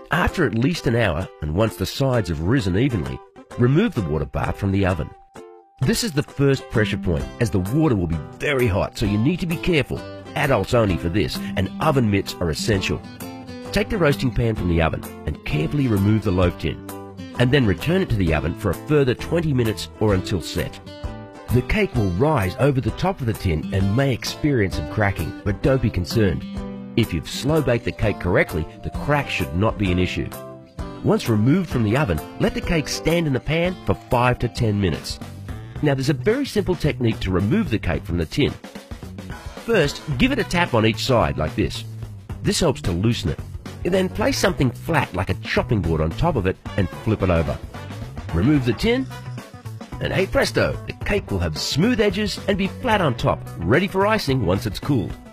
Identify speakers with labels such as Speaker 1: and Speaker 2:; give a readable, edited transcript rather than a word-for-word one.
Speaker 1: After at least an hour, and once the sides have risen evenly, remove the water bath from the oven. This is the first pressure point, as the water will be very hot, so you need to be careful. Adults only for this, and oven mitts are essential. Take the roasting pan from the oven and carefully remove the loaf tin, and then return it to the oven for a further 20 minutes or until set. The cake will rise over the top of the tin and may experience some cracking, but don't be concerned. If you've slow baked the cake correctly, the crack should not be an issue. Once removed from the oven, let the cake stand in the pan for 5 to 10 minutes. Now there's a very simple technique to remove the cake from the tin. First, give it a tap on each side like this. This helps to loosen it. Then place something flat like a chopping board on top of it and flip it over. Remove the tin, and hey presto, the cake will have smooth edges and be flat on top, ready for icing once it's cooled.